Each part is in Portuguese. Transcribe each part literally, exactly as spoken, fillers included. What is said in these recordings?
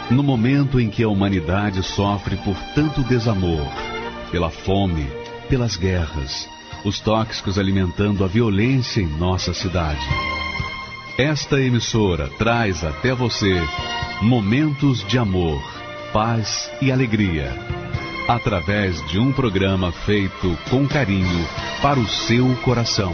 No momento em que a humanidade sofre por tanto desamor, pela fome, pelas guerras, os tóxicos alimentando a violência em nossa cidade. Esta emissora traz até você momentos de amor, paz e alegria, através de um programa feito com carinho para o seu coração.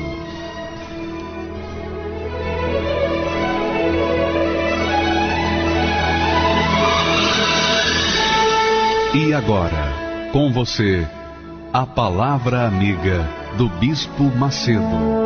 E agora, com você, a Palavra Amiga do Bispo Macedo.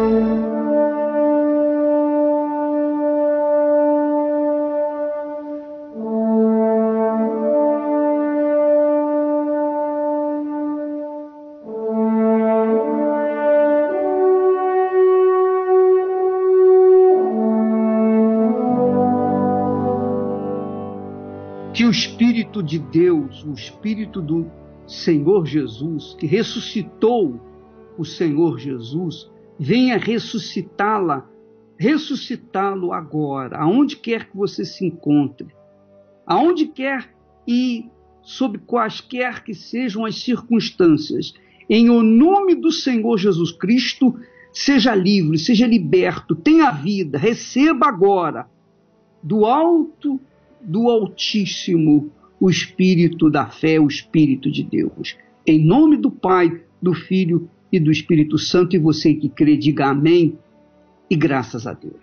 Que o Espírito de Deus, o Espírito do Senhor Jesus, que ressuscitou o Senhor Jesus, venha ressuscitá-la, ressuscitá-lo agora, aonde quer que você se encontre, aonde quer e sob quaisquer que sejam as circunstâncias, em o nome do Senhor Jesus Cristo, seja livre, seja liberto, tenha vida, receba agora, do alto do Altíssimo, o Espírito da fé, o Espírito de Deus. Em nome do Pai, do Filho e do Espírito Santo, e você que crê, diga amém e graças a Deus.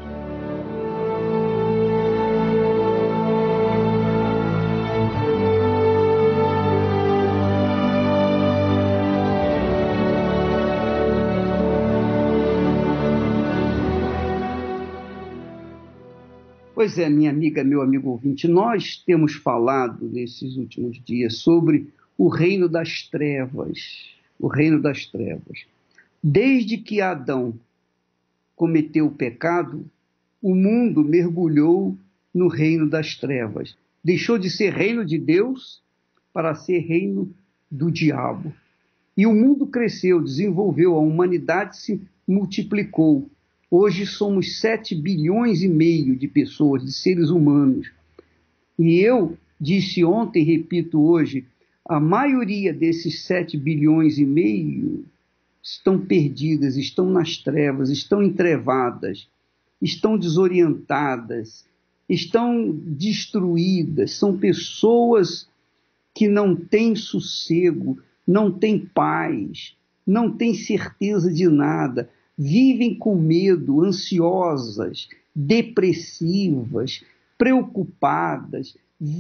Pois é, minha amiga, meu amigo ouvinte, nós temos falado nesses últimos dias sobre o reino das trevas, o reino das trevas. Desde que Adão cometeu o pecado, o mundo mergulhou no reino das trevas. Deixou de ser reino de Deus para ser reino do diabo. E o mundo cresceu, desenvolveu, a humanidade se multiplicou. Hoje somos sete bilhões e meio de pessoas, de seres humanos. E eu disse ontem, repito hoje, a maioria desses sete bilhões e meio estão perdidas, estão nas trevas, estão entrevadas, estão desorientadas, estão destruídas. São pessoas que não têm sossego, não têm paz, não têm certeza de nada. Vivem com medo, ansiosas, depressivas, preocupadas,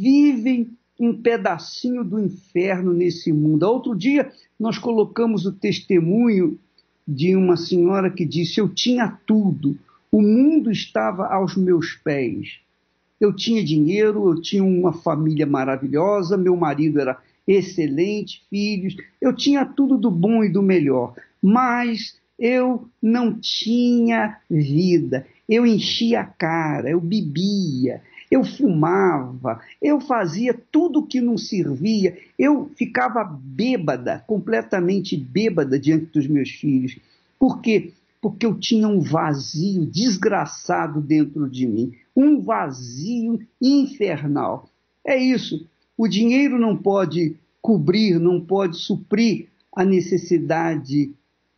vivem um pedacinho do inferno nesse mundo. Outro dia nós colocamos o testemunho de uma senhora que disse: eu tinha tudo, o mundo estava aos meus pés. Eu tinha dinheiro, eu tinha uma família maravilhosa, meu marido era excelente, filhos, eu tinha tudo do bom e do melhor, mas eu não tinha vida, eu enchia a cara, eu bebia, eu fumava, eu fazia tudo que não servia, eu ficava bêbada, completamente bêbada diante dos meus filhos. Por quê? Porque eu tinha um vazio desgraçado dentro de mim, um vazio infernal. É isso, o dinheiro não pode cobrir, não pode suprir a necessidade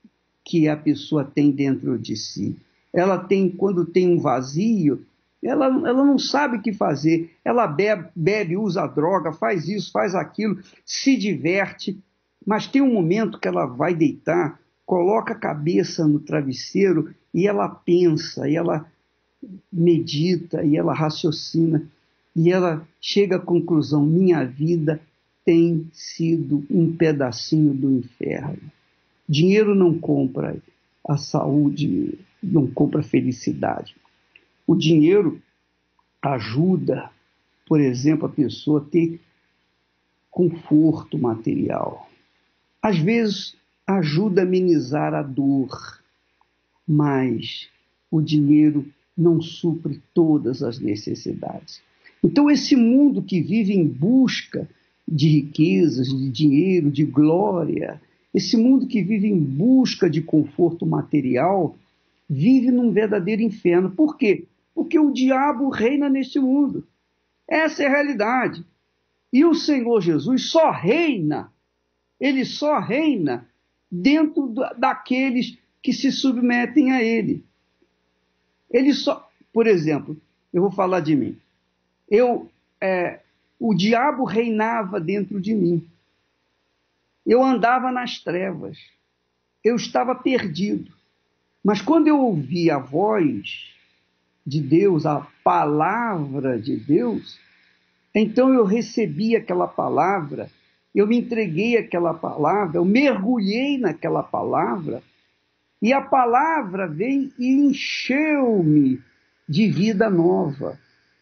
que a pessoa tem dentro de si. Ela tem, quando tem um vazio, ela, ela não sabe o que fazer. Ela bebe, bebe, usa droga, faz isso, faz aquilo, se diverte, mas tem um momento que ela vai deitar, coloca a cabeça no travesseiro e ela pensa, e ela medita, e ela raciocina, e ela chega à conclusão: minha vida tem sido um pedacinho do inferno. Dinheiro não compra a saúde, não compra a felicidade. O dinheiro ajuda, por exemplo, a pessoa a ter conforto material. Às vezes ajuda a amenizar a dor, mas o dinheiro não supre todas as necessidades. Então esse mundo que vive em busca de riquezas, de dinheiro, de glória, esse mundo que vive em busca de conforto material, vive num verdadeiro inferno. Por quê? Porque o diabo reina nesse mundo. Essa é a realidade. E o Senhor Jesus só reina, ele só reina dentro daqueles que se submetem a ele. Ele só, por exemplo, eu vou falar de mim. Eu, é, o diabo reinava dentro de mim. Eu andava nas trevas. Eu estava perdido. Mas quando eu ouvi a voz de Deus, a palavra de Deus, então eu recebi aquela palavra, eu me entreguei àquela palavra, eu mergulhei naquela palavra, e a palavra veio e encheu-me de vida nova.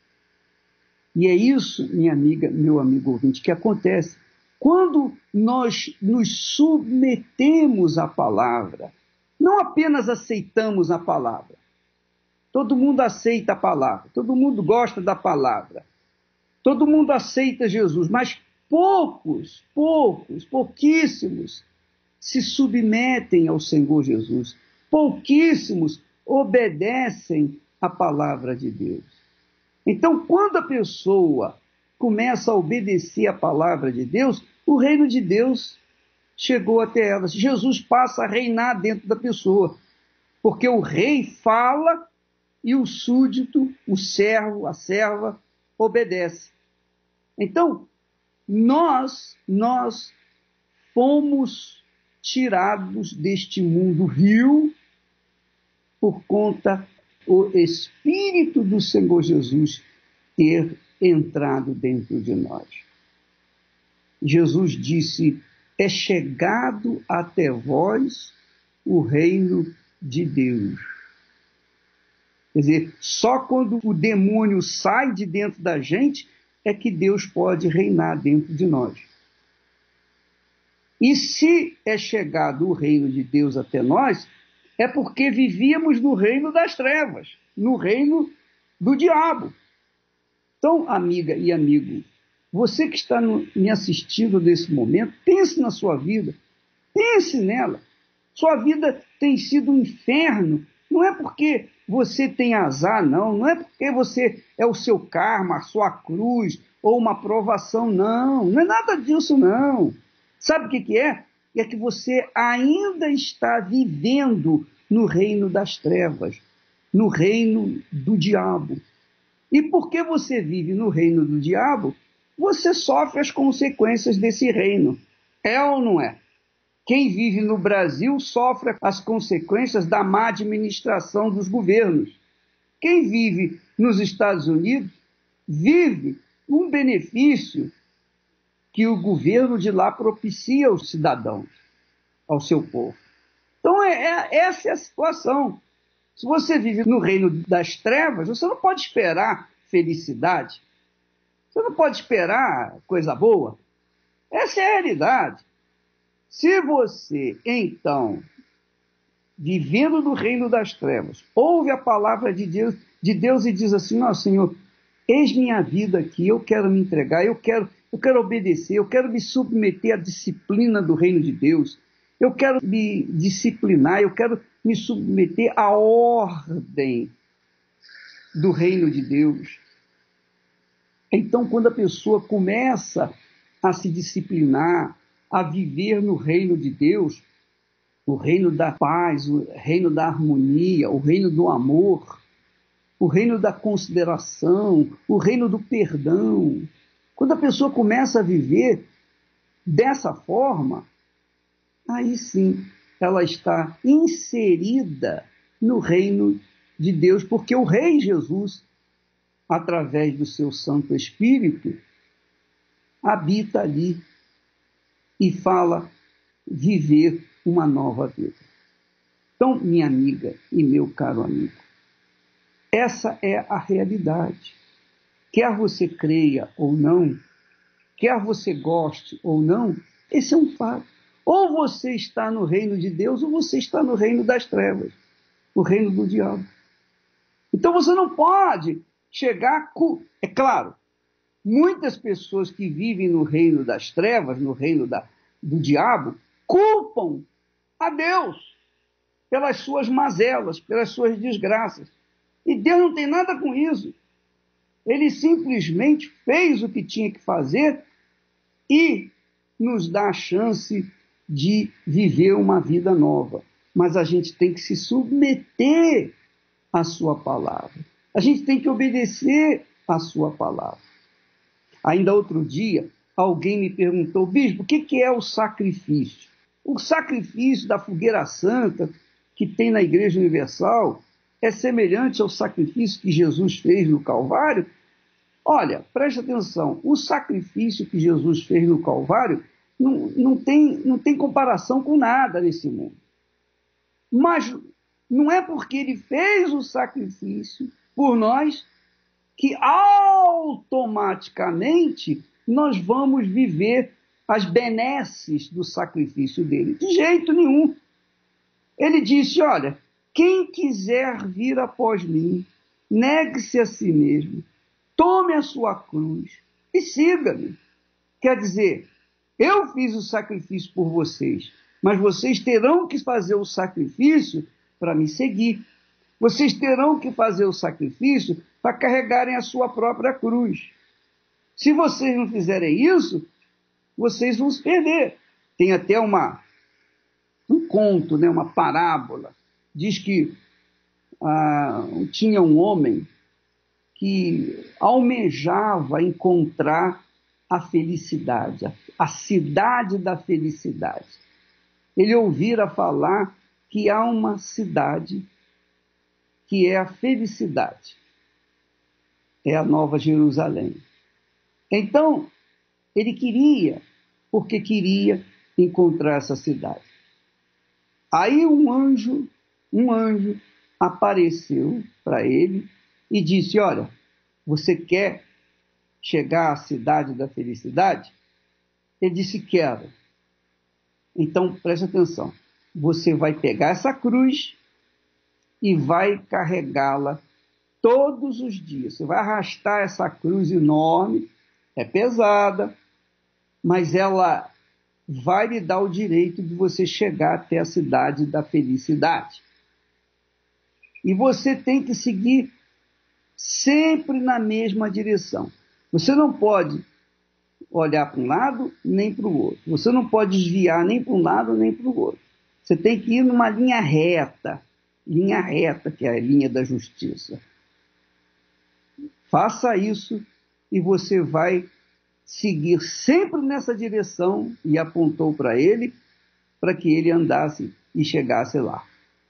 E é isso, minha amiga, meu amigo ouvinte, que acontece. Quando nós nos submetemos à palavra, não apenas aceitamos a palavra. Todo mundo aceita a palavra, todo mundo gosta da palavra, todo mundo aceita Jesus, mas poucos, poucos, pouquíssimos se submetem ao Senhor Jesus. Pouquíssimos obedecem à palavra de Deus. Então, quando a pessoa começa a obedecer à palavra de Deus, o reino de Deus chegou até ela. Jesus passa a reinar dentro da pessoa, porque o rei fala e o súdito, o servo, a serva, obedece. Então, nós, nós fomos tirados deste mundo vil por conta do Espírito do Senhor Jesus ter entrado dentro de nós. Jesus disse: é chegado até vós o reino de Deus. Quer dizer, só quando o demônio sai de dentro da gente é que Deus pode reinar dentro de nós. E se é chegado o reino de Deus até nós, é porque vivíamos no reino das trevas, no reino do diabo. Então, amiga e amigo, você que está no, me assistindo nesse momento, pense na sua vida, pense nela. Sua vida tem sido um inferno, não é porque você tem azar, não, não é porque você é o seu karma, a sua cruz, ou uma provação, não, não é nada disso, não. Sabe o que, que é? É que você ainda está vivendo no reino das trevas, no reino do diabo. E porque você vive no reino do diabo, você sofre as consequências desse reino. É ou não é? Quem vive no Brasil sofre as consequências da má administração dos governos. Quem vive nos Estados Unidos vive um benefício que o governo de lá propicia aos cidadãos, ao seu povo. Então, é, é, essa é a situação. Se você vive no reino das trevas, você não pode esperar felicidade. Você não pode esperar coisa boa. Essa é a realidade. Se você, então, vivendo no reino das trevas, ouve a palavra de Deus, de Deus e diz assim: não, Senhor, eis minha vida aqui, eu quero me entregar, eu quero, eu quero obedecer, eu quero me submeter à disciplina do reino de Deus, eu quero me disciplinar, eu quero me submeter à ordem do reino de Deus. Então, quando a pessoa começa a se disciplinar, a viver no reino de Deus, o reino da paz, o reino da harmonia, o reino do amor, o reino da consideração, o reino do perdão. Quando a pessoa começa a viver dessa forma, aí sim ela está inserida no reino de Deus, porque o Rei Jesus, através do seu Santo Espírito, habita ali e fala viver uma nova vida. Então, minha amiga e meu caro amigo, essa é a realidade. Quer você creia ou não, quer você goste ou não, esse é um fato. Ou você está no reino de Deus, ou você está no reino das trevas, o reino do diabo. Então você não pode chegar... Com... É claro, muitas pessoas que vivem no reino das trevas, no reino da, do diabo, culpam a Deus pelas suas mazelas, pelas suas desgraças. E Deus não tem nada com isso. Ele simplesmente fez o que tinha que fazer e nos dá a chance de viver uma vida nova. Mas a gente tem que se submeter à sua palavra. A gente tem que obedecer à sua palavra. Ainda outro dia, alguém me perguntou: bispo, o que é o sacrifício? O sacrifício da fogueira santa que tem na Igreja Universal é semelhante ao sacrifício que Jesus fez no Calvário? Olha, preste atenção, o sacrifício que Jesus fez no Calvário não, não, tem, não tem comparação com nada nesse mundo. Mas não é porque ele fez o sacrifício por nós que automaticamente nós vamos viver as benesses do sacrifício dele. De jeito nenhum. Ele disse, olha, quem quiser vir após mim, negue-se a si mesmo, tome a sua cruz e siga-me. Quer dizer, eu fiz o sacrifício por vocês, mas vocês terão que fazer o sacrifício para me seguir. Vocês terão que fazer o sacrifício para carregarem a sua própria cruz. Se vocês não fizerem isso, vocês vão se perder. Tem até uma, um conto, né, uma parábola. Diz que ah, tinha um homem que almejava encontrar a felicidade, a, a cidade da felicidade. Ele ouvira falar que há uma cidade que é a felicidade. É a Nova Jerusalém. Então, ele queria, porque queria encontrar essa cidade. Aí um anjo, um anjo apareceu para ele e disse, olha, você quer chegar à cidade da felicidade? Ele disse, quero. Então, preste atenção. Você vai pegar essa cruz e vai carregá-la todos os dias. Você vai arrastar essa cruz enorme, é pesada, mas ela vai lhe dar o direito de você chegar até a cidade da felicidade. E você tem que seguir sempre na mesma direção. Você não pode olhar para um lado nem para o outro. Você não pode desviar nem para um lado nem para o outro. Você tem que ir numa linha reta, linha reta, que é a linha da justiça. Faça isso e você vai seguir sempre nessa direção, e apontou para ele, para que ele andasse e chegasse lá.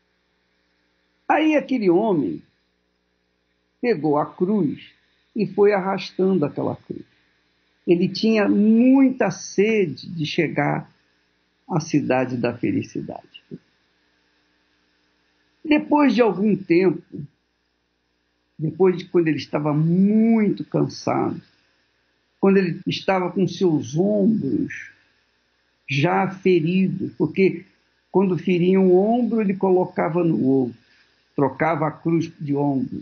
Aí aquele homem pegou a cruz e foi arrastando aquela cruz. Ele tinha muita sede de chegar à cidade da felicidade. Depois de algum tempo, depois de quando ele estava muito cansado, quando ele estava com seus ombros já feridos, porque quando feria um ombro, ele colocava no outro, trocava a cruz de ombro.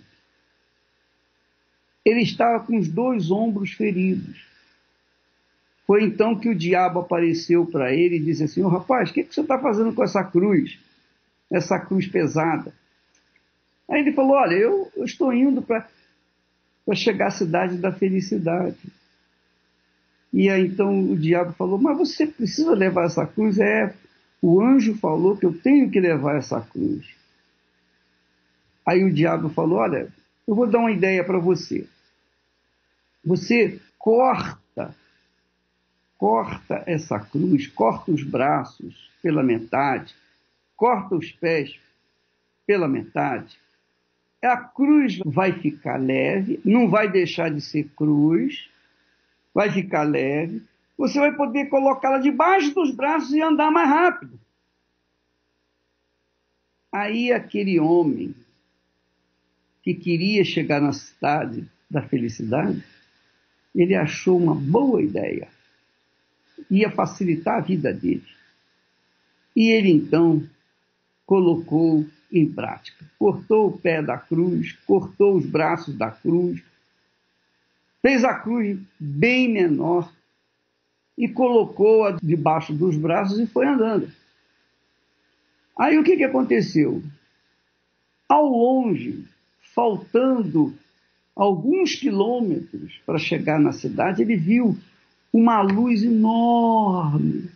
Ele estava com os dois ombros feridos. Foi então que o diabo apareceu para ele e disse assim, oh, rapaz, o que, que você está fazendo com essa cruz? Essa cruz pesada. Aí ele falou, olha, eu, eu estou indo para chegar à cidade da felicidade. E aí então o diabo falou, mas você precisa levar essa cruz? É, o anjo falou que eu tenho que levar essa cruz. Aí o diabo falou, olha, eu vou dar uma ideia para você. Você corta, corta essa cruz, corta os braços pela metade, corta os pés pela metade. A cruz vai ficar leve, não vai deixar de ser cruz, vai ficar leve, você vai poder colocá-la debaixo dos braços e andar mais rápido. Aí aquele homem que queria chegar na cidade da felicidade, ele achou uma boa ideia. Ia facilitar a vida dele. E ele então colocou em prática. Cortou o pé da cruz, cortou os braços da cruz, fez a cruz bem menor e colocou-a debaixo dos braços e foi andando. Aí o que, que aconteceu? Ao longe, faltando alguns quilômetros para chegar na cidade, ele viu uma luz enorme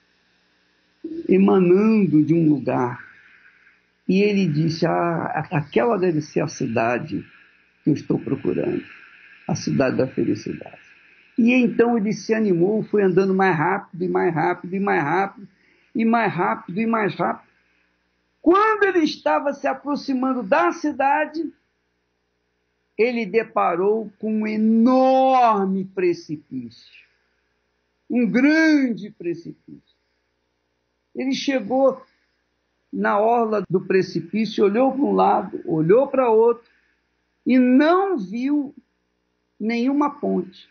emanando de um lugar. E ele disse, ah, aquela deve ser a cidade que eu estou procurando, a cidade da felicidade. E então ele se animou, foi andando mais rápido, e mais rápido, e mais rápido, e mais rápido, e mais rápido. Quando ele estava se aproximando da cidade, ele deparou com um enorme precipício, um grande precipício. Ele chegou na orla do precipício, olhou para um lado, olhou para outro, e não viu nenhuma ponte.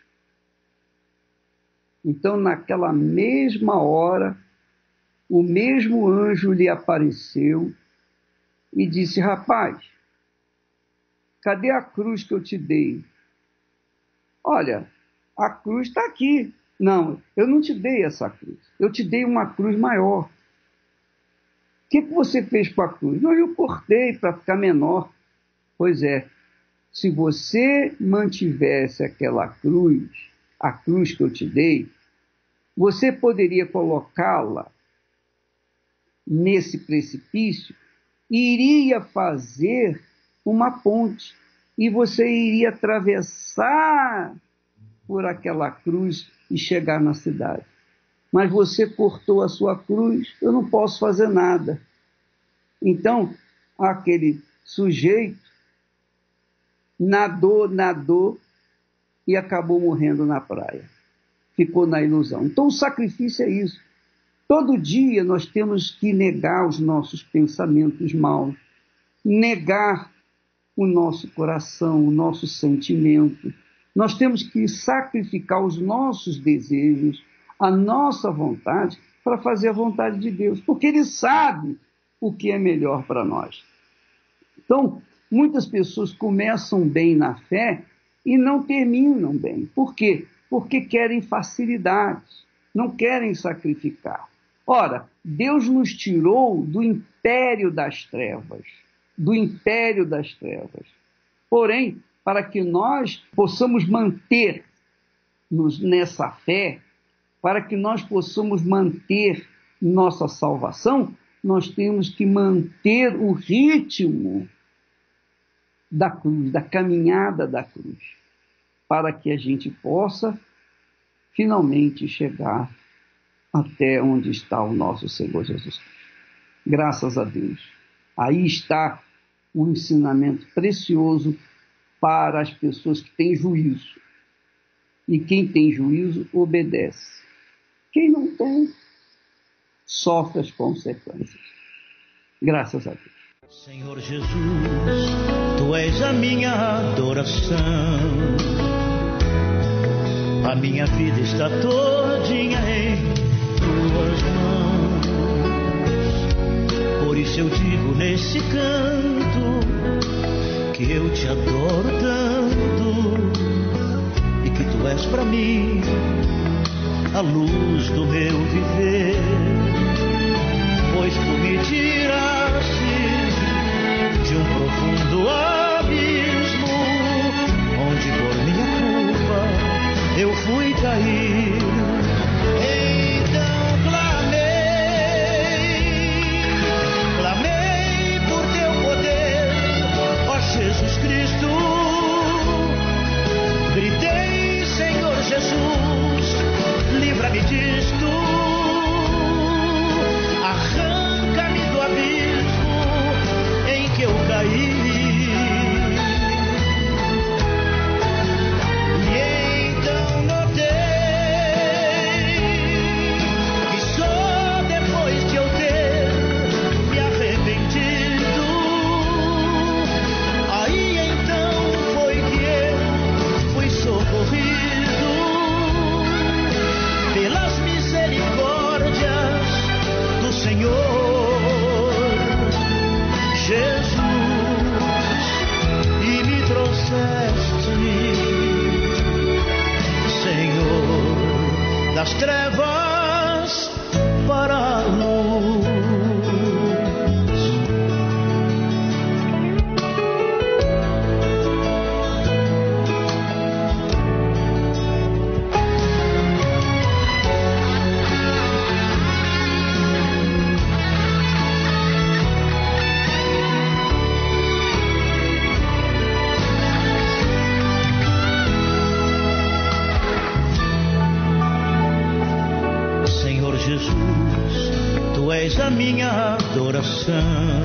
Então, naquela mesma hora, o mesmo anjo lhe apareceu e disse, rapaz, cadê a cruz que eu te dei? Olha, a cruz está aqui. Não, eu não te dei essa cruz. Eu te dei uma cruz maior. O que, que você fez com a cruz? Não, eu cortei para ficar menor. Pois é, se você mantivesse aquela cruz, a cruz que eu te dei, você poderia colocá-la nesse precipício e iria fazer uma ponte. E você iria atravessar por aquela cruz e chegar na cidade. Mas você cortou a sua cruz, eu não posso fazer nada. Então, aquele sujeito nadou, nadou e acabou morrendo na praia. Ficou na ilusão. Então, o sacrifício é isso. Todo dia nós temos que negar os nossos pensamentos maus, negar o nosso coração, o nosso sentimento. Nós temos que sacrificar os nossos desejos, a nossa vontade, para fazer a vontade de Deus, porque Ele sabe o que é melhor para nós. Então, muitas pessoas começam bem na fé e não terminam bem. Por quê? Porque querem facilidades, não querem sacrificar. Ora, Deus nos tirou do império das trevas, do império das trevas. Porém, para que nós possamos manter-nos nessa fé, para que nós possamos manter nossa salvação, nós temos que manter o ritmo da cruz, da caminhada da cruz, para que a gente possa finalmente chegar até onde está o nosso Senhor Jesus Cristo. Graças a Deus. Aí está um ensinamento precioso para as pessoas que têm juízo. E quem tem juízo, obedece. Quem não tem, sofre as consequências. Graças a Deus. Senhor Jesus, Tu és a minha adoração. A minha vida está todinha em Tuas mãos. Por isso eu digo nesse canto que eu Te adoro tanto e que Tu és para mim a luz do meu viver. Pois Tu me tiraste de um profundo abismo, onde por minha culpa eu fui cair. Então clamei, clamei por Teu poder, ó Jesus Cristo. Gritei, Senhor Jesus, livra-me disto, arranca-me do abismo em que eu caí. E então notei que só depois de eu ter me arrependido, aí então foi que eu fui socorrido pelas misericórdias minha adoração.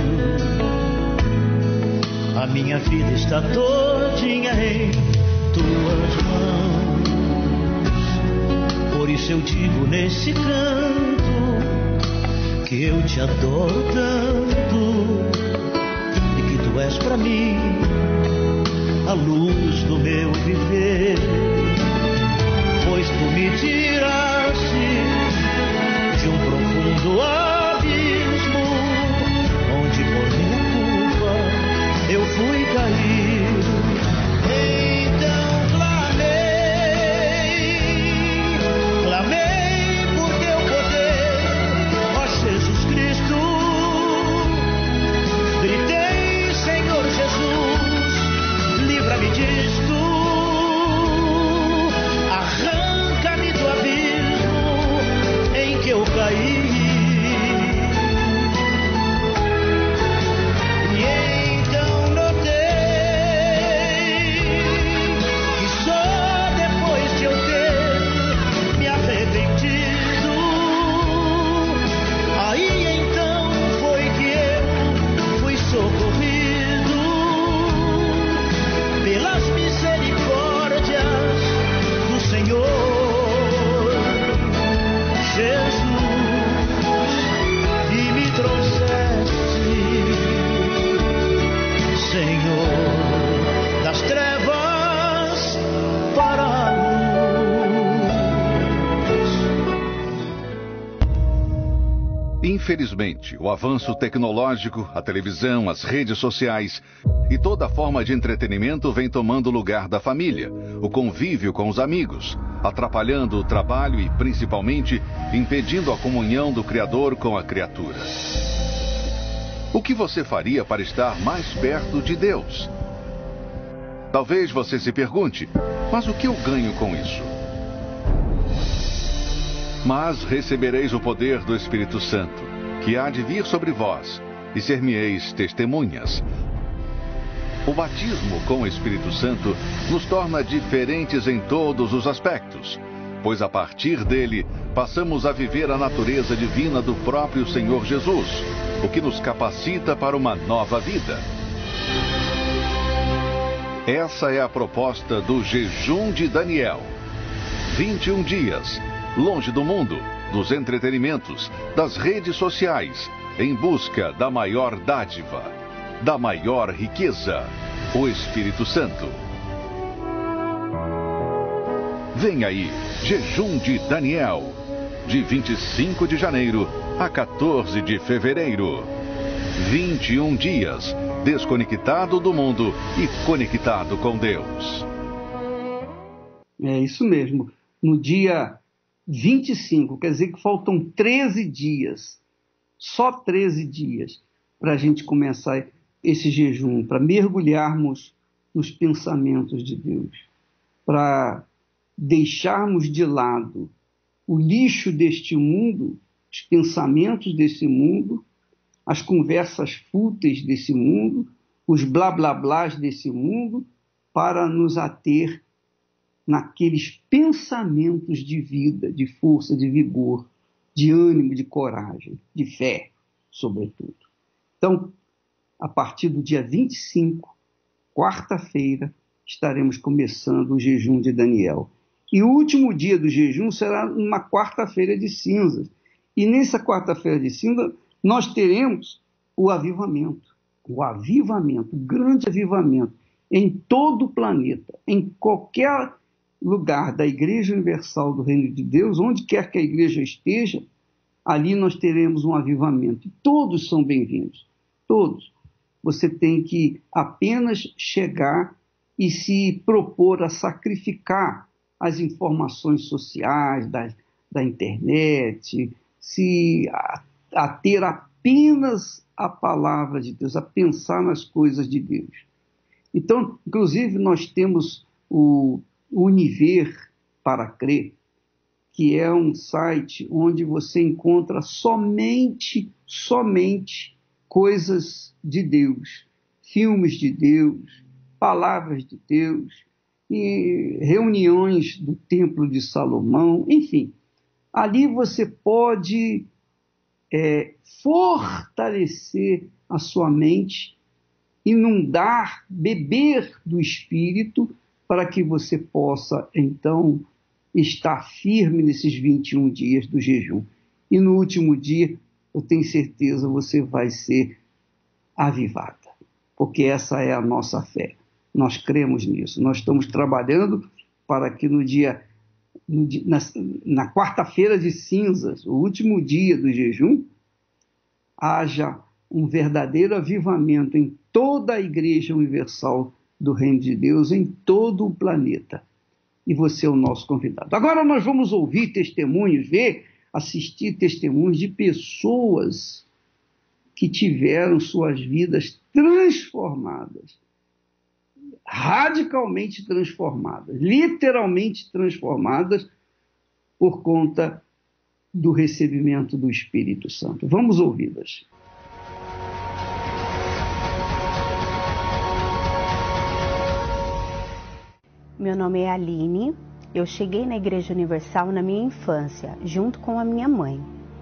A minha vida está todinha em tuas mãos. Por isso eu digo nesse canto que eu te adoro tanto e que tu és pra mim a luz do meu viver. Pois tu me tiraste de um profundo abismo, onde por minha culpa eu fui cair. Então clamei, clamei por teu poder, ó Jesus Cristo. Gritei, Senhor Jesus, livra-me disto. Arranca-me do abismo em que eu caí. E então notei que só depois de eu ter me arrependido, aí então foi que eu fui socorrido pelas misericórdias do Senhor Jesus, e me trouxeste, Senhor, das trevas para a luz. Infelizmente, o avanço tecnológico, a televisão, as redes sociais e toda forma de entretenimento vem tomando lugar da família, o convívio com os amigos, atrapalhando o trabalho e, principalmente, impedindo a comunhão do Criador com a criatura. O que você faria para estar mais perto de Deus? Talvez você se pergunte, mas o que eu ganho com isso? Mas recebereis o poder do Espírito Santo, que há de vir sobre vós, e ser-me-eis testemunhas. O batismo com o Espírito Santo nos torna diferentes em todos os aspectos, pois a partir dele passamos a viver a natureza divina do próprio Senhor Jesus, o que nos capacita para uma nova vida. Essa é a proposta do jejum de Daniel. vinte e um dias, longe do mundo, dos entretenimentos, das redes sociais, em busca da maior dádiva, da maior riqueza, o Espírito Santo. Vem aí, Jejum de Daniel, de vinte e cinco de janeiro a quatorze de fevereiro. vinte e um dias, desconectado do mundo e conectado com Deus. É isso mesmo. No dia vinte e cinco, quer dizer que faltam treze dias, só treze dias, para a gente começar esse jejum, para mergulharmos nos pensamentos de Deus, para deixarmos de lado o lixo deste mundo, os pensamentos desse mundo, as conversas fúteis desse mundo, os blá blá blás desse mundo, para nos ater naqueles pensamentos de vida, de força, de vigor, de ânimo, de coragem, de fé, sobretudo. Então, a partir do dia vinte e cinco, quarta-feira, estaremos começando o jejum de Daniel. E o último dia do jejum será uma quarta-feira de cinzas. E nessa quarta-feira de cinzas, nós teremos o avivamento. O avivamento, o grande avivamento, em todo o planeta, em qualquer lugar da Igreja Universal do Reino de Deus, onde quer que a igreja esteja, ali nós teremos um avivamento. E todos são bem-vindos, todos. Você tem que apenas chegar e se propor a sacrificar as informações sociais da, da internet, se a, a ter apenas a palavra de Deus, a pensar nas coisas de Deus. Então, inclusive, nós temos o Univer para Crer, que é um site onde você encontra somente, somente coisas de Deus, filmes de Deus, palavras de Deus, e reuniões do Templo de Salomão, enfim. Ali você pode é, fortalecer a sua mente, inundar, beber do Espírito, para que você possa, então, estar firme nesses vinte e um dias do jejum. E no último dia, eu tenho certeza, você vai ser avivada, porque essa é a nossa fé. Nós cremos nisso. Nós estamos trabalhando para que no dia, no dia na, na quarta-feira de cinzas, o último dia do jejum, haja um verdadeiro avivamento em toda a Igreja Universal do Reino de Deus, em todo o planeta. E você é o nosso convidado. Agora nós vamos ouvir testemunhos, ver, assistir testemunhos de pessoas que tiveram suas vidas transformadas, radicalmente transformadas, literalmente transformadas por conta do recebimento do Espírito Santo. Vamos ouvi-las. Meu nome é Aline, eu cheguei na Igreja Universal na minha infância, junto com a minha mãe.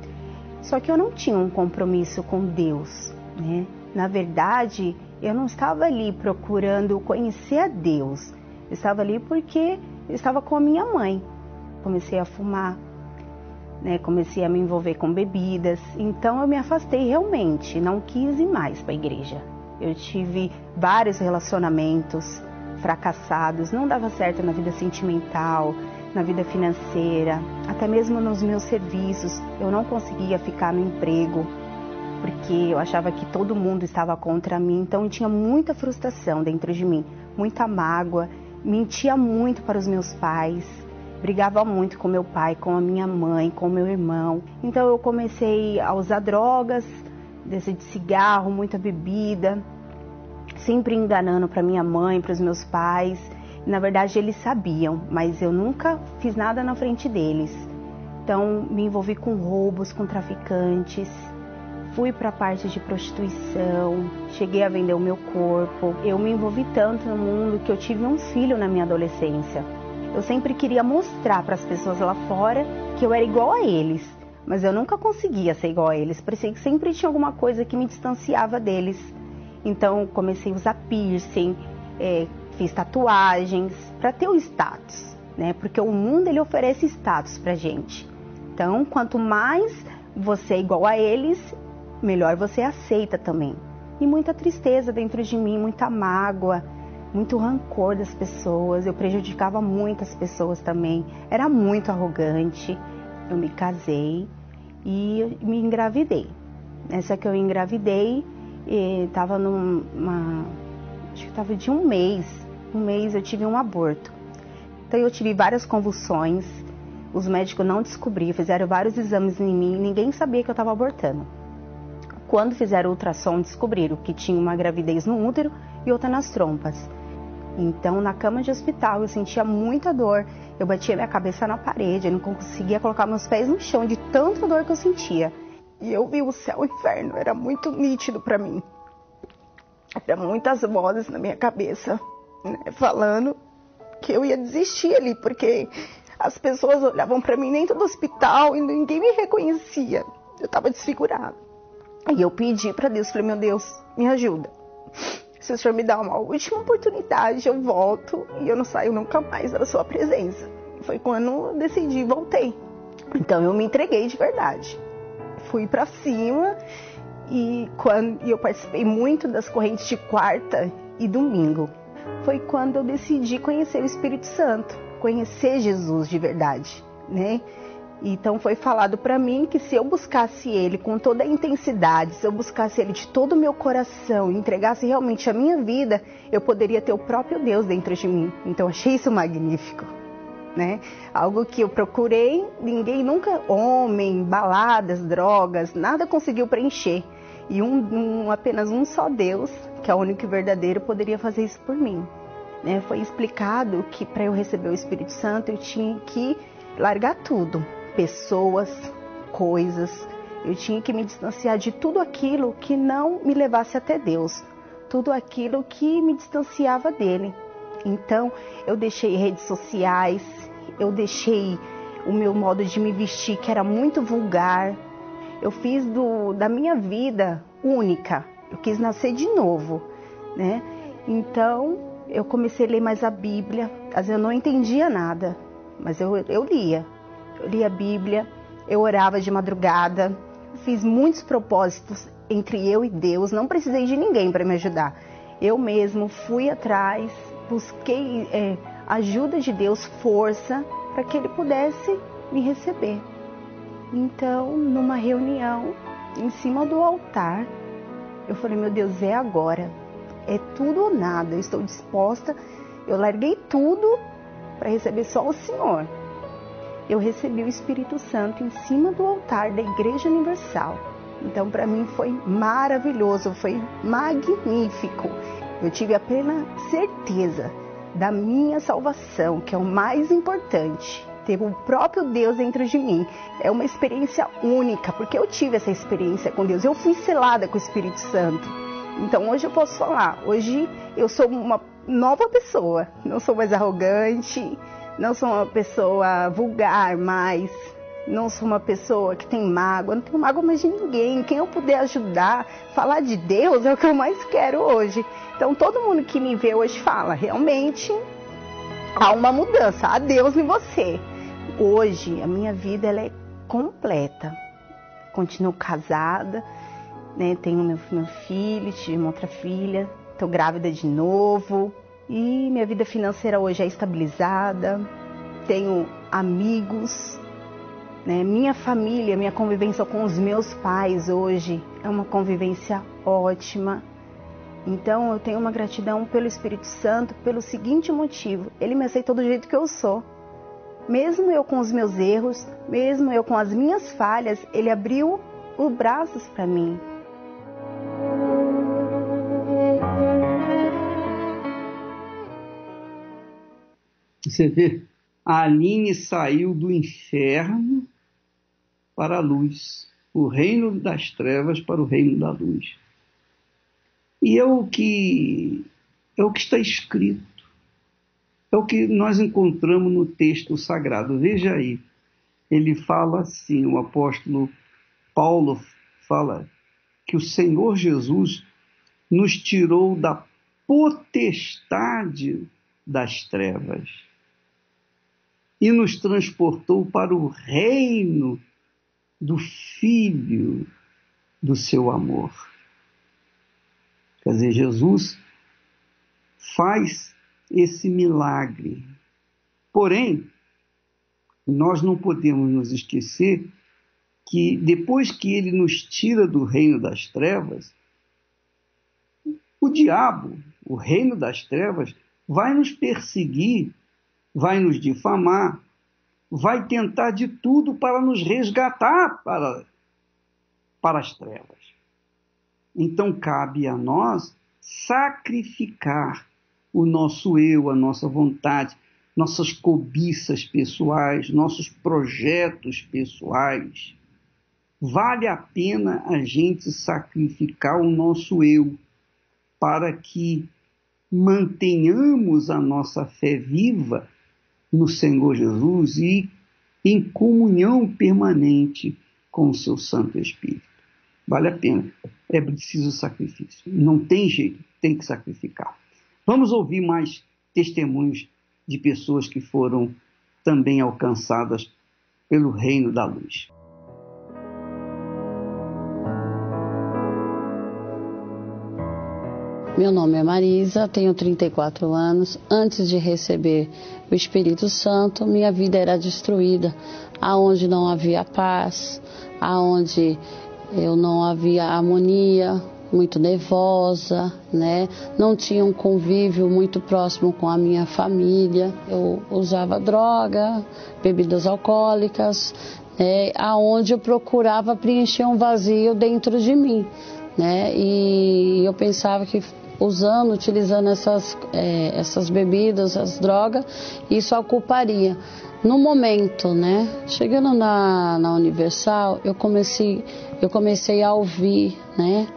Só que eu não tinha um compromisso com Deus, né? Na verdade, eu não estava ali procurando conhecer a Deus. Eu estava ali porque eu estava com a minha mãe. Comecei a fumar, né? Comecei a me envolver com bebidas. Então eu me afastei realmente, não quis ir mais para a igreja. Eu tive vários relacionamentos fracassados, não dava certo na vida sentimental, na vida financeira, até mesmo nos meus serviços. Eu não conseguia ficar no emprego, porque eu achava que todo mundo estava contra mim, então eu tinha muita frustração dentro de mim, muita mágoa, mentia muito para os meus pais, brigava muito com meu pai, com a minha mãe, com meu irmão. Então eu comecei a usar drogas, desse de cigarro, muita bebida, sempre enganando para minha mãe, para os meus pais. Na verdade, eles sabiam, mas eu nunca fiz nada na frente deles. Então, me envolvi com roubos, com traficantes, fui para a parte de prostituição, cheguei a vender o meu corpo. Eu me envolvi tanto no mundo que eu tive um filho na minha adolescência. Eu sempre queria mostrar para as pessoas lá fora que eu era igual a eles, mas eu nunca conseguia ser igual a eles. Parecia que sempre tinha alguma coisa que me distanciava deles. Então, comecei a usar piercing, é, fiz tatuagens para ter o status, né? Porque o mundo, ele oferece status pra gente. Então, quanto mais você é igual a eles, melhor você aceita também. E muita tristeza dentro de mim, muita mágoa, muito rancor das pessoas. Eu prejudicava muitas pessoas também. Era muito arrogante. Eu me casei e me engravidei. Essa que eu engravidei, estava numa, acho que estava de um mês, um mês eu tive um aborto. Então eu tive várias convulsões, os médicos não descobriram, fizeram vários exames em mim, ninguém sabia que eu estava abortando. Quando fizeram o ultrassom, descobriram que tinha uma gravidez no útero e outra nas trompas. Então na cama de hospital eu sentia muita dor, eu batia minha cabeça na parede, eu não conseguia colocar meus pés no chão de tanta dor que eu sentia. E eu vi o céu e o inferno, era muito nítido para mim. Eram muitas vozes na minha cabeça, né, falando que eu ia desistir ali, porque as pessoas olhavam para mim dentro do hospital e ninguém me reconhecia. Eu estava desfigurada. E eu pedi para Deus, falei, meu Deus, me ajuda. Se o Senhor me dá uma última oportunidade, eu volto e eu não saio nunca mais da sua presença. Foi quando eu decidi e voltei. Então eu me entreguei de verdade. Fui para cima e, quando, e eu participei muito das correntes de quarta e domingo. Foi quando eu decidi conhecer o Espírito Santo, conhecer Jesus de verdade, né? Então foi falado para mim que se eu buscasse Ele com toda a intensidade, se eu buscasse Ele de todo o meu coração, entregasse realmente a minha vida, eu poderia ter o próprio Deus dentro de mim. Então achei isso magnífico. Né? Algo que eu procurei, ninguém nunca, homem, baladas, drogas, nada conseguiu preencher. E um, um, apenas um só Deus, que é o único e verdadeiro, poderia fazer isso por mim. Né? Foi explicado que para eu receber o Espírito Santo eu tinha que largar tudo, pessoas, coisas. Eu tinha que me distanciar de tudo aquilo que não me levasse até Deus, tudo aquilo que me distanciava dele. Então, eu deixei redes sociais, eu deixei o meu modo de me vestir, que era muito vulgar. eu fiz do, da minha vida única. Eu quis nascer de novo, né? Então, eu comecei a ler mais a Bíblia. Às vezes eu não entendia nada, mas eu, eu lia. Eu lia a Bíblia, eu orava de madrugada, fiz muitos propósitos entre eu e Deus. Não precisei de ninguém para me ajudar. Eu mesmo fui atrás, busquei é, ajuda de Deus, força, para que Ele pudesse me receber. Então, numa reunião, em cima do altar, eu falei, meu Deus, é agora. É tudo ou nada. Eu estou disposta. Eu larguei tudo para receber só o Senhor. Eu recebi o Espírito Santo em cima do altar da Igreja Universal. Então, para mim, foi maravilhoso, foi magnífico. Eu tive a plena certeza da minha salvação, que é o mais importante. Ter o próprio Deus dentro de mim. É uma experiência única, porque eu tive essa experiência com Deus. Eu fui selada com o Espírito Santo. Então, hoje eu posso falar. Hoje eu sou uma nova pessoa. Não sou mais arrogante, não sou uma pessoa vulgar mais. Não sou uma pessoa que tem mágoa, não tenho mágoa mais de ninguém. Quem eu puder ajudar, falar de Deus é o que eu mais quero hoje. Então todo mundo que me vê hoje fala, realmente há uma mudança, há Deus em você. Hoje a minha vida ela é completa. Continuo casada, né? Tenho meu, meu filho, tive uma outra filha, estou grávida de novo. E minha vida financeira hoje é estabilizada, tenho amigos. Né? Minha família, minha convivência com os meus pais hoje é uma convivência ótima. Então eu tenho uma gratidão pelo Espírito Santo pelo seguinte motivo: Ele me aceitou do jeito que eu sou. Mesmo eu com os meus erros, mesmo eu com as minhas falhas, Ele abriu os braços para mim. Você vê, a Aline saiu do inferno para a luz, o reino das trevas para o reino da luz. E é o que, é o que está escrito, é o que nós encontramos no texto sagrado. Veja aí, ele fala assim, o apóstolo Paulo fala que o Senhor Jesus nos tirou da potestade das trevas e nos transportou para o reino do Filho do seu amor. Quer dizer, Jesus faz esse milagre. Porém, nós não podemos nos esquecer que depois que ele nos tira do reino das trevas, o diabo, o reino das trevas, vai nos perseguir, vai nos difamar, vai tentar de tudo para nos resgatar para, para as trevas. Então cabe a nós sacrificar o nosso eu, a nossa vontade, nossas cobiças pessoais, nossos projetos pessoais. Vale a pena a gente sacrificar o nosso eu para que mantenhamos a nossa fé viva no Senhor Jesus e em comunhão permanente com o seu Santo Espírito. Vale a pena. É preciso sacrifício. Não tem jeito, tem que sacrificar. Vamos ouvir mais testemunhos de pessoas que foram também alcançadas pelo reino da luz. Meu nome é Marisa, tenho trinta e quatro anos. Antes de receber o Espírito Santo, minha vida era destruída, aonde não havia paz, aonde eu não havia harmonia, muito nervosa, né? Não tinha um convívio muito próximo com a minha família. Eu usava droga, bebidas alcoólicas, né? Aonde eu procurava preencher um vazio dentro de mim, né? E eu pensava que usando, utilizando essas, é, essas bebidas, as drogas, isso ocuparia. No momento, né, chegando na, na Universal, eu comecei, eu comecei a ouvir, né,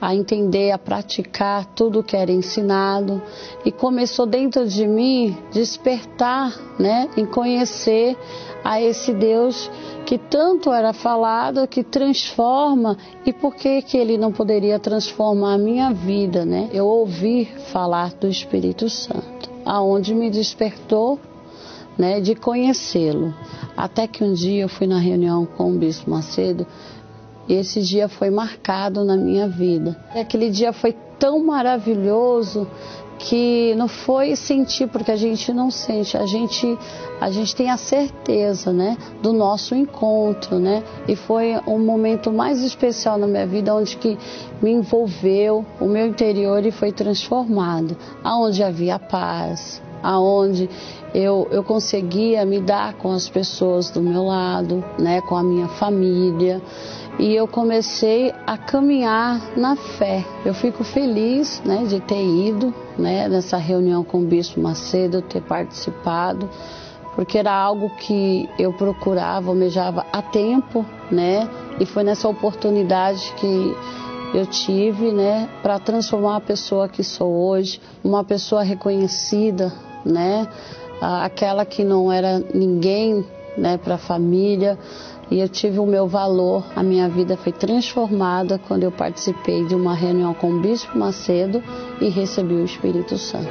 a entender, a praticar tudo que era ensinado, e começou dentro de mim despertar, né, em conhecer a esse Deus que tanto era falado, que transforma, e por que que ele não poderia transformar a minha vida, né? Eu ouvi falar do Espírito Santo, aonde me despertou, né, de conhecê-lo. Até que um dia eu fui na reunião com o Bispo Macedo, e esse dia foi marcado na minha vida. E aquele dia foi tão maravilhoso que não foi sentir, porque a gente não sente, a gente, a gente tem a certeza, né, do nosso encontro, né? E foi um momento mais especial na minha vida, onde que me envolveu o meu interior e foi transformado, aonde havia paz, aonde eu, eu conseguia me dar com as pessoas do meu lado, né, com a minha família. E eu comecei a caminhar na fé. Eu fico feliz, né, de ter ido, né, nessa reunião com o Bispo Macedo, ter participado, porque era algo que eu procurava, almejava há tempo, né, e foi nessa oportunidade que eu tive, né, para transformar a pessoa que sou hoje, uma pessoa reconhecida, né, aquela que não era ninguém, né, para a família. E eu tive o meu valor, a minha vida foi transformada quando eu participei de uma reunião com o Bispo Macedo e recebi o Espírito Santo.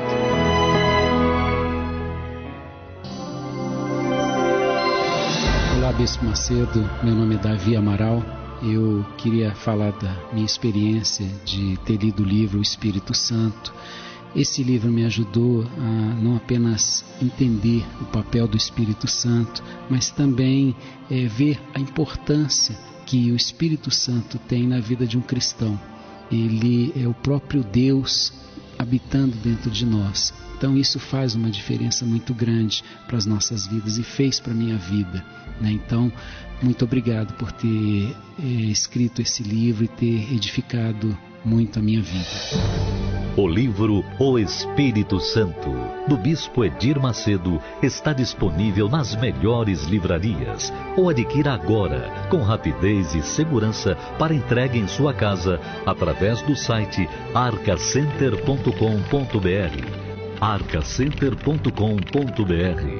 Olá, Bispo Macedo, meu nome é Davi Amaral. Eu queria falar da minha experiência de ter lido o livro O Espírito Santo. Esse livro me ajudou a não apenas entender o papel do Espírito Santo, mas também é, ver a importância que o Espírito Santo tem na vida de um cristão. Ele é o próprio Deus habitando dentro de nós. Então isso faz uma diferença muito grande para as nossas vidas e fez para a minha vida, né? Então, muito obrigado por ter é, escrito esse livro e ter edificado muito a minha vida. O livro O Espírito Santo, do Bispo Edir Macedo, está disponível nas melhores livrarias. Ou adquira agora, com rapidez e segurança, para entrega em sua casa, através do site arca center ponto com ponto br. arca center ponto com ponto br.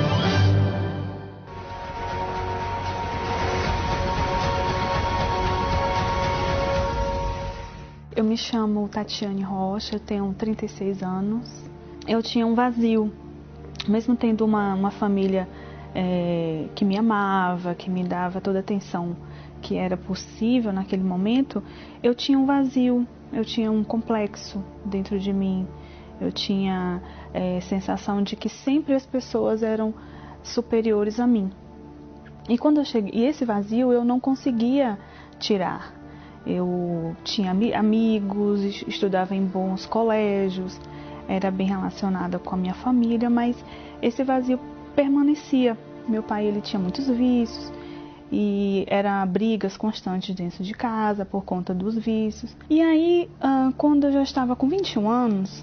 Eu me chamo Tatiane Rocha, tenho trinta e seis anos. Eu tinha um vazio, mesmo tendo uma, uma família é, que me amava, que me dava toda a atenção que era possível naquele momento, eu tinha um vazio, eu tinha um complexo dentro de mim. Eu tinha é, sensação de que sempre as pessoas eram superiores a mim. E quando eu cheguei, e esse vazio eu não conseguia tirar. Eu tinha amigos, estudava em bons colégios, era bem relacionada com a minha família, mas esse vazio permanecia. Meu pai, ele tinha muitos vícios e eram brigas constantes dentro de casa por conta dos vícios. E aí, quando eu já estava com vinte e um anos,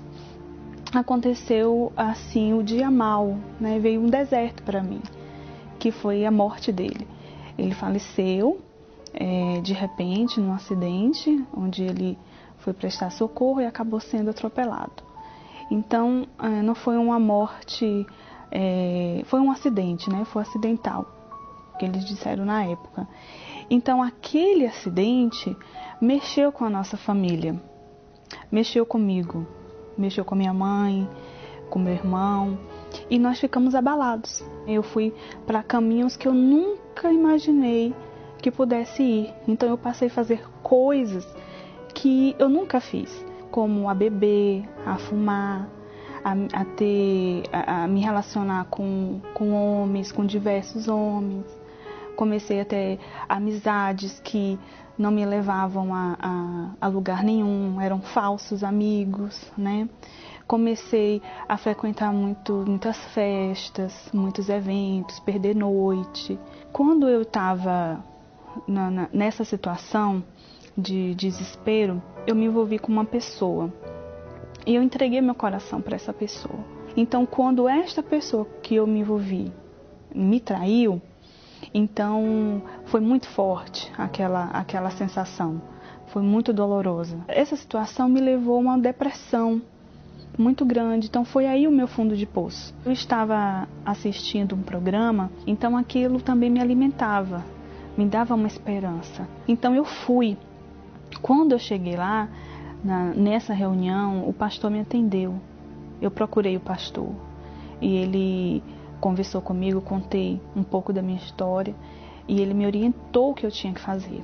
aconteceu assim o dia mau, né? Veio um deserto para mim, que foi a morte dele. Ele faleceu É, de repente, num acidente, onde ele foi prestar socorro e acabou sendo atropelado. Então, é, não foi uma morte, é, foi um acidente, né? Foi acidental, que eles disseram na época. Então, aquele acidente mexeu com a nossa família, mexeu comigo, mexeu com minha mãe, com meu irmão, e nós ficamos abalados. Eu fui para caminhos que eu nunca imaginei que pudesse ir. Então eu passei a fazer coisas que eu nunca fiz, como a beber, a fumar, a, a ter, a, a me relacionar com, com homens, com diversos homens. Comecei a ter amizades que não me levavam a, a, a lugar nenhum, eram falsos amigos, né? Comecei a frequentar muito, muitas festas, muitos eventos, perder noite. Quando eu estava Na, na, nessa situação de desespero, eu me envolvi com uma pessoa e eu entreguei meu coração para essa pessoa. Então, quando esta pessoa que eu me envolvi me traiu, então foi muito forte aquela, aquela sensação. foi muito dolorosa. Essa situação me levou a uma depressão muito grande, então foi aí o meu fundo de poço. Eu estava assistindo um programa, então aquilo também me alimentava, me dava uma esperança. Então eu fui. Quando eu cheguei lá, na, nessa reunião, o pastor me atendeu. Eu procurei o pastor e ele conversou comigo, contei um pouco da minha história e ele me orientou o que eu tinha que fazer.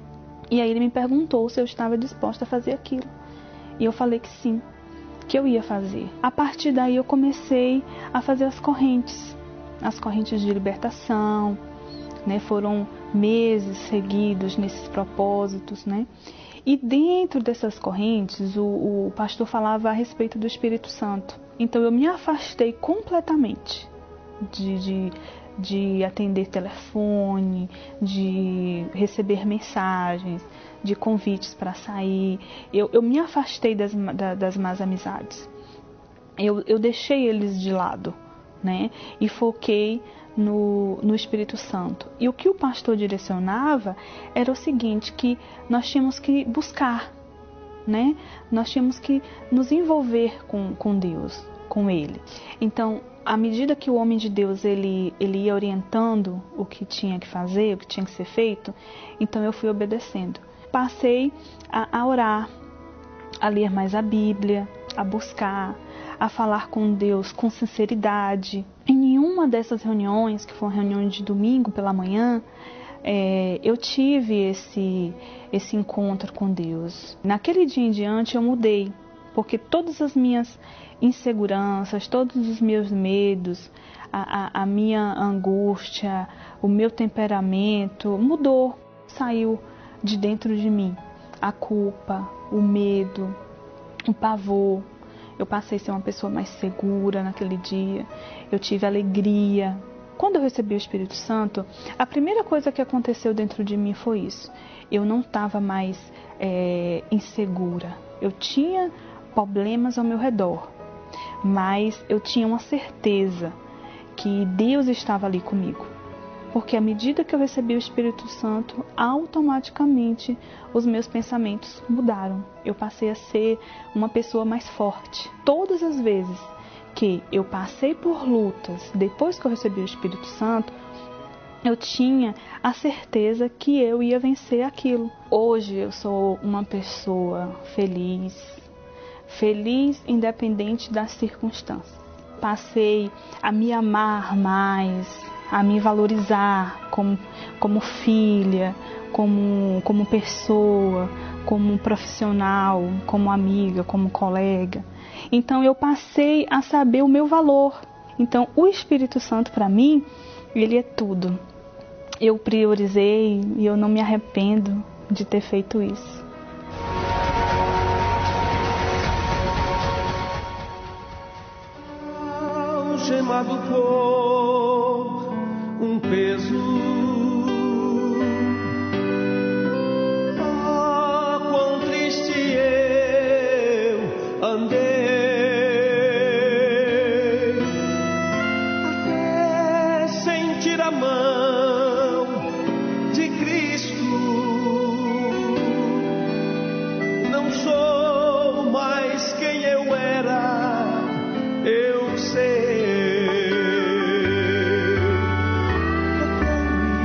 E aí ele me perguntou se eu estava disposta a fazer aquilo. E eu falei que sim, que eu ia fazer. A partir daí eu comecei a fazer as correntes, as correntes de libertação, né? Foram meses seguidos nesses propósitos, né? E dentro dessas correntes, o, o pastor falava a respeito do Espírito Santo. Então eu me afastei completamente de, de, de atender telefone, de receber mensagens, de convites para sair. Eu, eu me afastei das, das más amizades. Eu, eu deixei eles de lado, né? E foquei no, no Espírito Santo. E o que o pastor direcionava era o seguinte, que nós tínhamos que buscar, né? Nós tínhamos que nos envolver com, com Deus, com Ele. Então, à medida que o homem de Deus ele, ele ia orientando o que tinha que fazer, o que tinha que ser feito, então eu fui obedecendo. Passei a, a orar, a ler mais a Bíblia, a buscar, a falar com Deus com sinceridade. Em nenhuma dessas reuniões, que foram reuniões de domingo pela manhã, é, eu tive esse, esse encontro com Deus. Naquele dia em diante eu mudei, porque todas as minhas inseguranças, todos os meus medos, a, a, a minha angústia, o meu temperamento mudou, saiu de dentro de mim. A culpa, o medo, o pavor. Eu passei a ser uma pessoa mais segura naquele dia. Eu tive alegria. Quando eu recebi o Espírito Santo, a primeira coisa que aconteceu dentro de mim foi isso. Eu não estava mais é, insegura. Eu tinha problemas ao meu redor, mas eu tinha uma certeza que Deus estava ali comigo. Porque à medida que eu recebi o Espírito Santo, automaticamente os meus pensamentos mudaram. Eu passei a ser uma pessoa mais forte. Todas as vezes que eu passei por lutas, depois que eu recebi o Espírito Santo, eu tinha a certeza que eu ia vencer aquilo. Hoje eu sou uma pessoa feliz, feliz independente das circunstâncias. Passei a me amar mais, a me valorizar como, como filha, como, como pessoa, como profissional, como amiga, como colega. Então eu passei a saber o meu valor. Então o Espírito Santo para mim, ele é tudo. Eu priorizei e eu não me arrependo de ter feito isso. Algemado por um peso, ah, quão triste eu andei, até sentir a mão de Cristo. Não sou mais quem eu era, eu sei.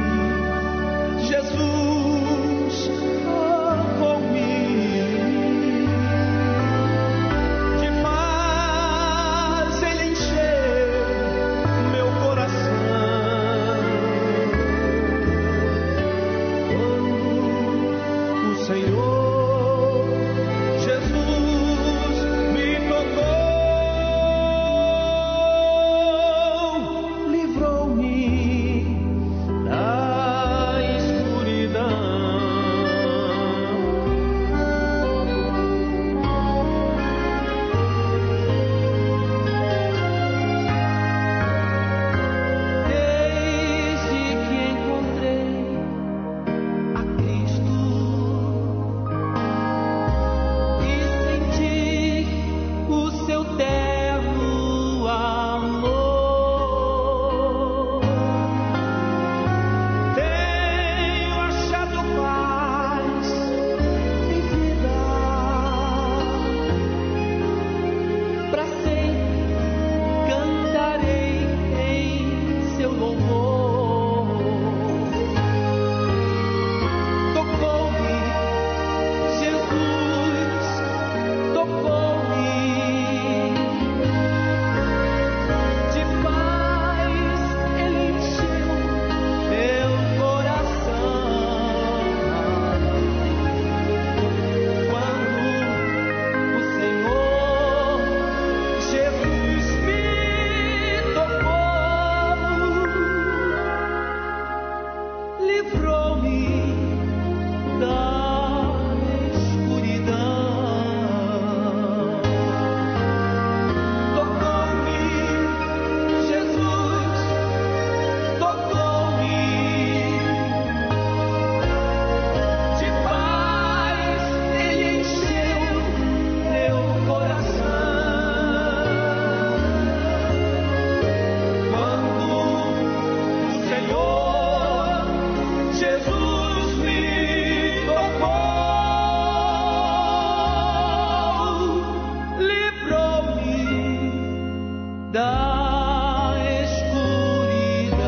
da escuridão.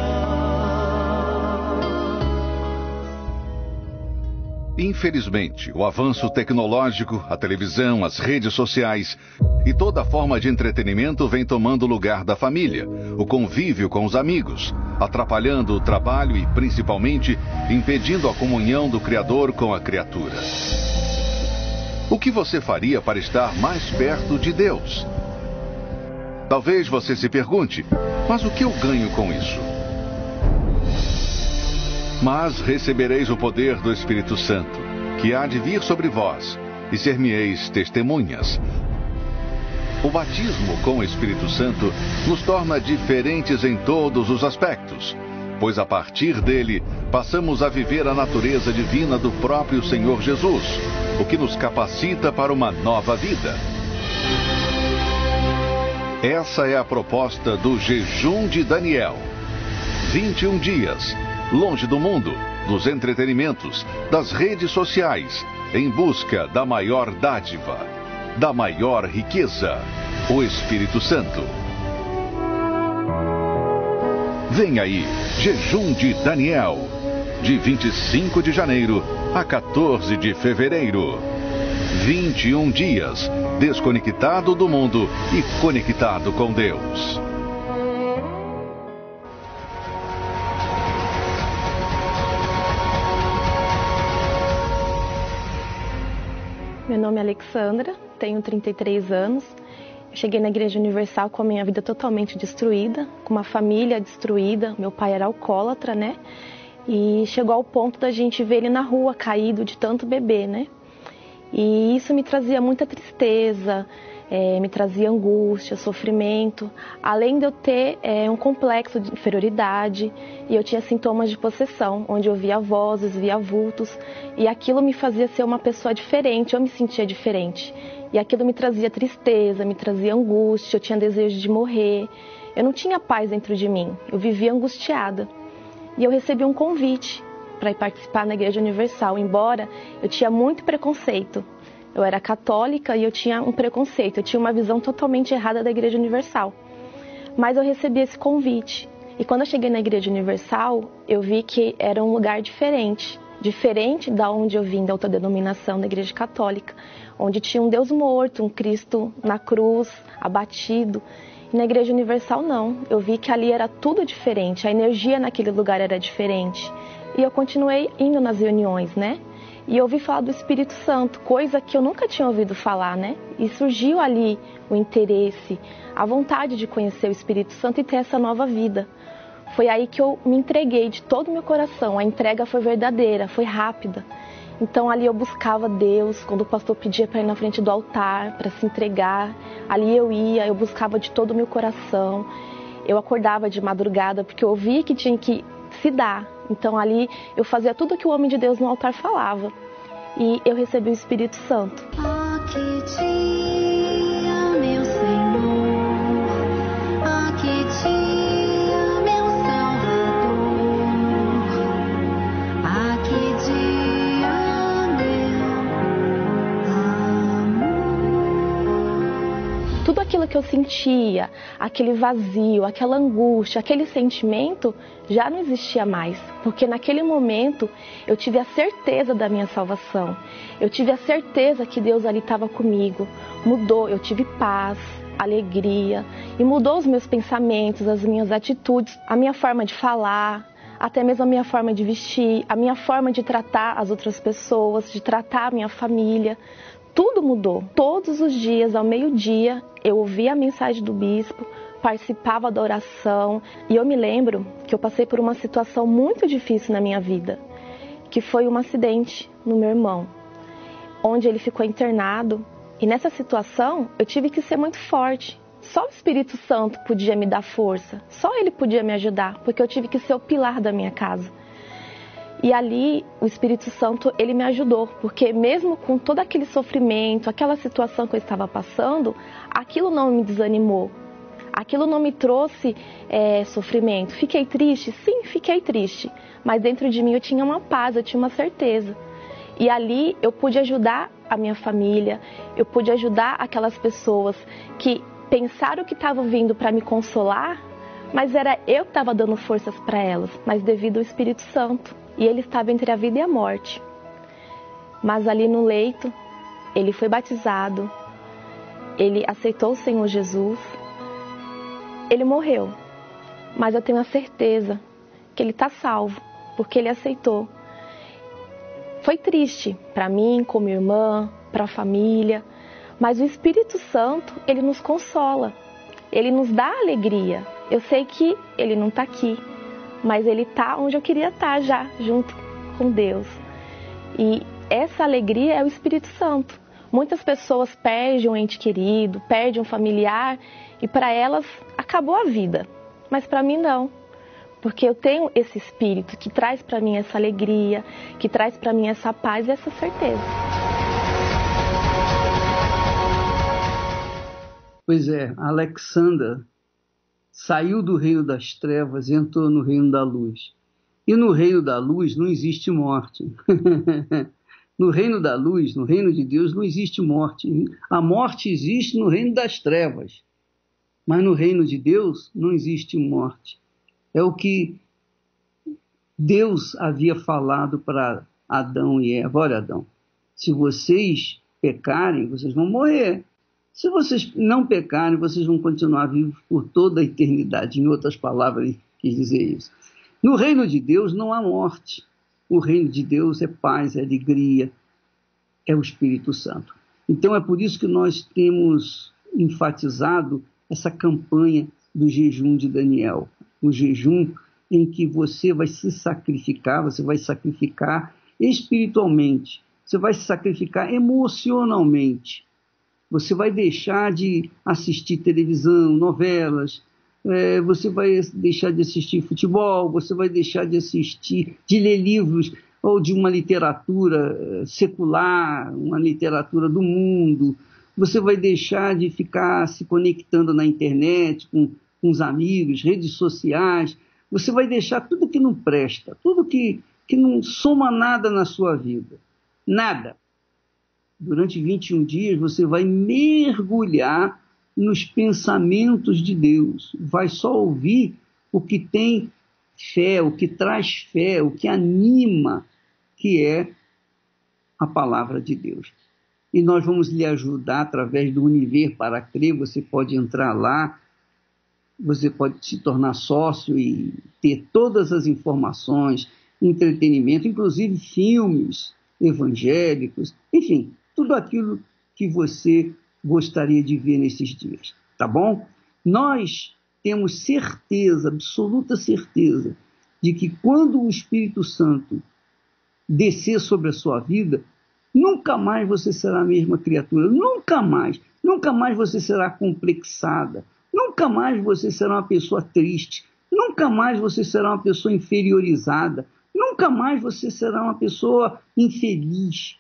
Infelizmente, o avanço tecnológico, a televisão, as redes sociais e toda forma de entretenimento vem tomando lugar da família, o convívio com os amigos, atrapalhando o trabalho e, principalmente, impedindo a comunhão do Criador com a criatura. O que você faria para estar mais perto de Deus? Talvez você se pergunte, mas o que eu ganho com isso? Mas recebereis o poder do Espírito Santo, que há de vir sobre vós, e ser-me-eis testemunhas. O batismo com o Espírito Santo nos torna diferentes em todos os aspectos, pois a partir dele passamos a viver a natureza divina do próprio Senhor Jesus, o que nos capacita para uma nova vida. Essa é a proposta do Jejum de Daniel. vinte e um dias, longe do mundo, dos entretenimentos, das redes sociais, em busca da maior dádiva, da maior riqueza, o Espírito Santo. Vem aí, Jejum de Daniel, de vinte e cinco de janeiro a quatorze de fevereiro. vinte e um dias, desconectado do mundo e conectado com Deus. Meu nome é Alexandra, tenho trinta e três anos. Eu cheguei na Igreja Universal com a minha vida totalmente destruída, com uma família destruída. Meu pai era alcoólatra, né? E chegou ao ponto da gente ver ele na rua, caído de tanto beber, né? E isso me trazia muita tristeza, é, me trazia angústia, sofrimento. Além de eu ter é, um complexo de inferioridade, e eu tinha sintomas de possessão, onde eu via vozes, via vultos, e aquilo me fazia ser uma pessoa diferente, eu me sentia diferente. E aquilo me trazia tristeza, me trazia angústia, eu tinha desejo de morrer. Eu não tinha paz dentro de mim, eu vivia angustiada. E eu recebi um convite para ir participar na Igreja Universal, embora eu tinha muito preconceito. Eu era católica e eu tinha um preconceito, eu tinha uma visão totalmente errada da Igreja Universal. Mas eu recebi esse convite. E quando eu cheguei na Igreja Universal, eu vi que era um lugar diferente. Diferente da onde eu vim, da outra denominação, da Igreja Católica, onde tinha um Deus morto, um Cristo na cruz, abatido. E na Igreja Universal não, eu vi que ali era tudo diferente, a energia naquele lugar era diferente. E eu continuei indo nas reuniões, né? E eu ouvi falar do Espírito Santo, coisa que eu nunca tinha ouvido falar, né? E surgiu ali o interesse, a vontade de conhecer o Espírito Santo e ter essa nova vida. Foi aí que eu me entreguei de todo o meu coração, a entrega foi verdadeira, foi rápida. Então ali eu buscava Deus, quando o pastor pedia para ir na frente do altar, para se entregar, ali eu ia, eu buscava de todo o meu coração. Eu acordava de madrugada porque eu ouvia que tinha que se dar. Então ali eu fazia tudo o que o homem de Deus no altar falava. E eu recebi o Espírito Santo. Aqui dia, meu Senhor, aqui dia, meu Salvador, aqui dia, meu amor. Tudo aquilo que eu sentia, aquele vazio, aquela angústia, aquele sentimento, já não existia mais, porque naquele momento eu tive a certeza da minha salvação, eu tive a certeza que Deus ali estava comigo, mudou, eu tive paz, alegria, e mudou os meus pensamentos, as minhas atitudes, a minha forma de falar, até mesmo a minha forma de vestir, a minha forma de tratar as outras pessoas, de tratar a minha família. Tudo mudou. Todos os dias, ao meio-dia, eu ouvia a mensagem do bispo, participava da oração. E eu me lembro que eu passei por uma situação muito difícil na minha vida, que foi um acidente no meu irmão, onde ele ficou internado. E nessa situação, eu tive que ser muito forte. Só o Espírito Santo podia me dar força, só ele podia me ajudar, porque eu tive que ser o pilar da minha casa. E ali o Espírito Santo, ele me ajudou, porque mesmo com todo aquele sofrimento, aquela situação que eu estava passando, aquilo não me desanimou, aquilo não me trouxe é, sofrimento. Fiquei triste? Sim, fiquei triste, mas dentro de mim eu tinha uma paz, eu tinha uma certeza. E ali eu pude ajudar a minha família, eu pude ajudar aquelas pessoas que pensaram que estavam vindo para me consolar, mas era eu que estava dando forças para elas, mas devido ao Espírito Santo. E ele estava entre a vida e a morte. Mas ali no leito, ele foi batizado, ele aceitou o Senhor Jesus, ele morreu. Mas eu tenho a certeza que ele está salvo, porque ele aceitou. Foi triste para mim, como irmã, para a família, mas o Espírito Santo, ele nos consola, ele nos dá alegria. Eu sei que ele não está aqui, mas ele está onde eu queria estar já, junto com Deus. E essa alegria é o Espírito Santo. Muitas pessoas perdem um ente querido, perdem um familiar, e para elas acabou a vida. Mas para mim não, porque eu tenho esse Espírito que traz para mim essa alegria, que traz para mim essa paz e essa certeza. Pois é, a Alexandra saiu do reino das trevas e entrou no reino da luz. E no reino da luz não existe morte. No reino da luz, no reino de Deus, não existe morte. A morte existe no reino das trevas. Mas no reino de Deus não existe morte. É o que Deus havia falado para Adão e Eva. Olha, Adão, se vocês pecarem, vocês vão morrer. Se vocês não pecarem, vocês vão continuar vivos por toda a eternidade. Em outras palavras, ele quis dizer isso. No reino de Deus não há morte. O reino de Deus é paz, é alegria, é o Espírito Santo. Então é por isso que nós temos enfatizado essa campanha do jejum de Daniel. O jejum em que você vai se sacrificar, você vai sacrificar espiritualmente, você vai se sacrificar emocionalmente. Você vai deixar de assistir televisão, novelas, é, você vai deixar de assistir futebol, você vai deixar de assistir, de ler livros ou de uma literatura secular, uma literatura do mundo. Você vai deixar de ficar se conectando na internet com, com os amigos, redes sociais. Você vai deixar tudo que não presta, tudo que, que não soma nada na sua vida. Nada. Durante vinte e um dias você vai mergulhar nos pensamentos de Deus. Vai só ouvir o que tem fé, o que traz fé, o que anima, que é a palavra de Deus. E nós vamos lhe ajudar através do Univer para Crer. Você pode entrar lá, você pode se tornar sócio e ter todas as informações, entretenimento, inclusive filmes evangélicos, enfim, tudo aquilo que você gostaria de ver nesses dias, tá bom? Nós temos certeza, absoluta certeza, de que quando o Espírito Santo descer sobre a sua vida, nunca mais você será a mesma criatura, nunca mais, nunca mais você será complexada, nunca mais você será uma pessoa triste, nunca mais você será uma pessoa inferiorizada, nunca mais você será uma pessoa infeliz.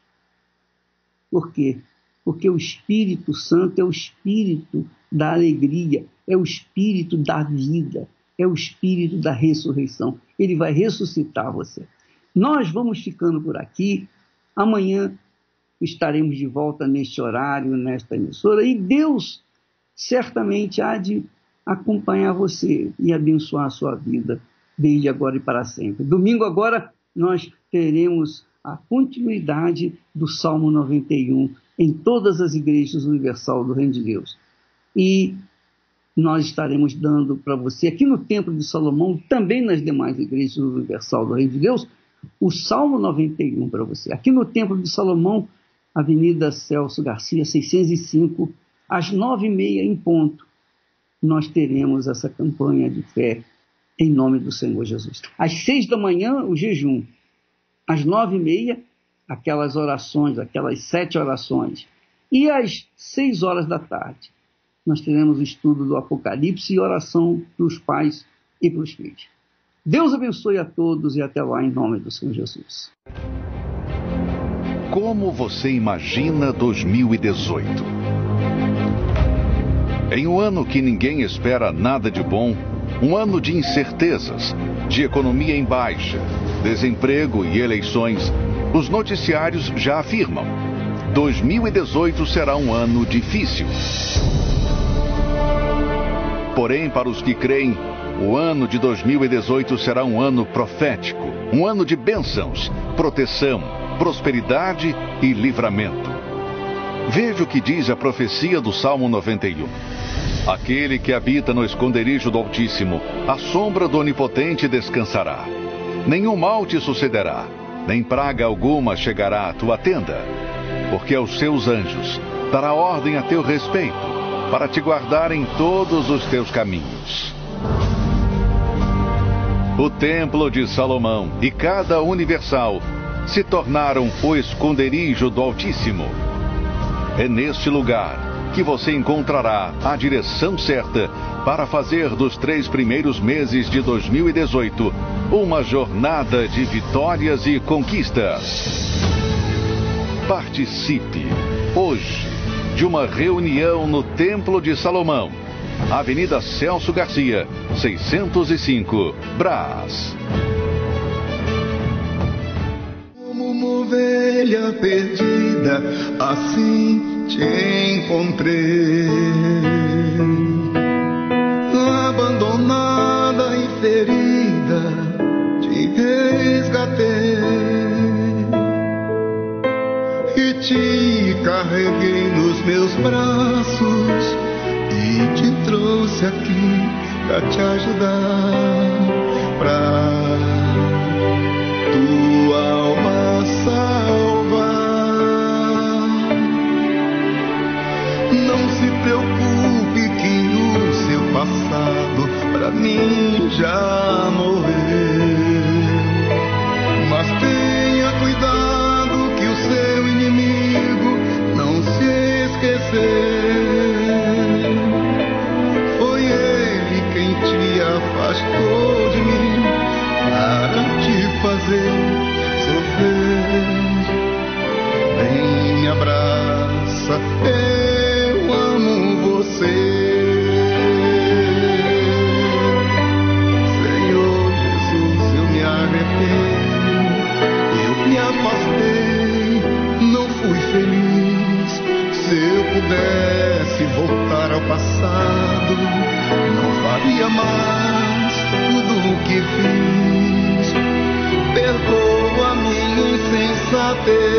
Por quê? Porque o Espírito Santo é o Espírito da alegria, é o Espírito da vida, é o Espírito da ressurreição. Ele vai ressuscitar você. Nós vamos ficando por aqui. Amanhã estaremos de volta neste horário, nesta emissora, e Deus certamente há de acompanhar você e abençoar a sua vida desde agora e para sempre. Domingo agora nós teremos a continuidade do Salmo noventa e um em todas as igrejas universal do Reino de Deus. E nós estaremos dando para você, aqui no Templo de Salomão, também nas demais igrejas universal do Reino de Deus, o Salmo noventa e um para você. Aqui no Templo de Salomão, Avenida Celso Garcia, seiscentos e cinco, às nove e meia em ponto, nós teremos essa campanha de fé em nome do Senhor Jesus. Às seis da manhã, o jejum. Às nove e meia, aquelas orações, aquelas sete orações. E às seis horas da tarde, nós teremos o estudo do Apocalipse e oração para os pais e para os filhos. Deus abençoe a todos e até lá em nome do Senhor Jesus. Como você imagina dois mil e dezoito? Em um ano que ninguém espera nada de bom, um ano de incertezas, de economia em baixa, desemprego e eleições, os noticiários já afirmam: dois mil e dezoito será um ano difícil. Porém, para os que creem, o ano de dois mil e dezoito será um ano profético, um ano de bênçãos, proteção, prosperidade e livramento. Veja o que diz a profecia do Salmo noventa e um. Aquele que habita no esconderijo do Altíssimo, à sombra do Onipotente descansará. Nenhum mal te sucederá, nem praga alguma chegará à tua tenda, porque aos seus anjos dará ordem a teu respeito, para te guardar em todos os teus caminhos. O templo de Salomão e cada universal se tornaram o esconderijo do Altíssimo. É neste lugar que você encontrará a direção certa para fazer dos três primeiros meses de dois mil e dezoito uma jornada de vitórias e conquistas. Participe hoje de uma reunião no Templo de Salomão, Avenida Celso Garcia, seiscentos e cinco, Brás. Como uma ovelha perdida, assim te encontrei, abandonada e ferida, te resgatei e te carreguei nos meus braços e te trouxe aqui pra te ajudar, pra tua alma salvar. Não se preocupe que o seu passado pra mim já morreu, mas tenha cuidado que o seu inimigo não se esqueceu. Foi ele quem te afastou de mim para te fazer sofrer. Vem, me abraça, eu amo você. Senhor Jesus, eu me arrependo, eu me afastei, não fui feliz. Se eu pudesse voltar ao passado, não faria mais tudo o que fiz. Perdoa minha insensatez.